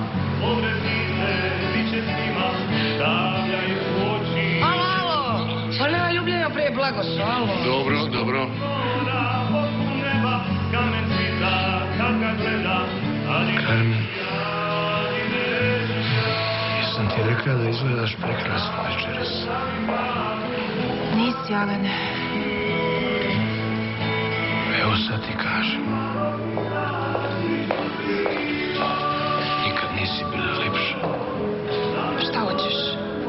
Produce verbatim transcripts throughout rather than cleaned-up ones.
Alo, alo! Pa nema ljubljenja prije blagosu, alo. Dobro, dobro. Carmen, jesam ti rekla da izgledaš prekrasno večeras. Nisi, Alene. Evo sad ti kažem. Nikad nisi bila lepša. Šta hoćeš?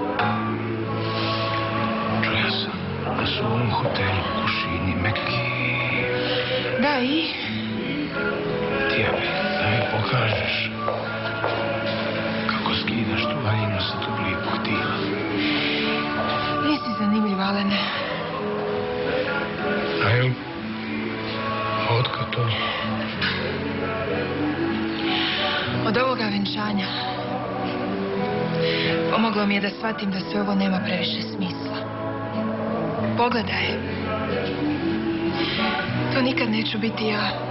Čuja sam da su u ovom hotelu kušini meki. Da, i? Htio bi da mi pokažeš kako skidaš tu haljinu sa tog lijepog tijela. Nisi zanimljiv, Alene. A jel? A otkad to? Od ovoga venčanja. Pomoglo mi je da shvatim da sve ovo nema previše smisla. Pogledaj. To nikad neću biti ja.